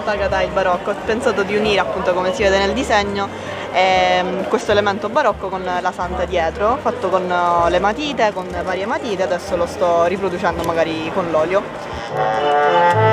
S.Agata il Barocco. Ho pensato di unire, appunto, come si vede nel disegno, questo elemento barocco con la santa dietro, fatto con le matite, con varie matite. Adesso lo sto riproducendo magari con l'olio.